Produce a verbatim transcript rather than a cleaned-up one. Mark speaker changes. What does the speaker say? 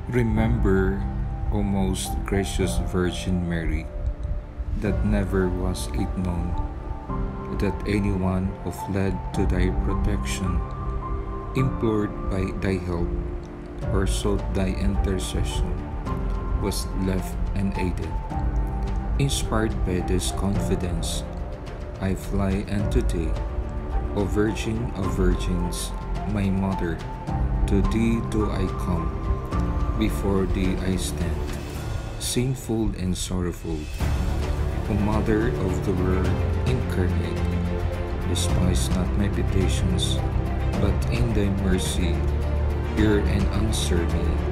Speaker 1: Remember, O most gracious Virgin Mary, that never was it known that anyone who fled to thy protection, implored by thy help, or sought thy intercession, was left unaided. Inspired by this confidence, I fly unto thee, O Virgin of Virgins, my Mother. To thee do I come, before thee I stand, sinful and sorrowful. O Mother of the Word incarnate, despise not my petitions, but in thy mercy hear and answer me.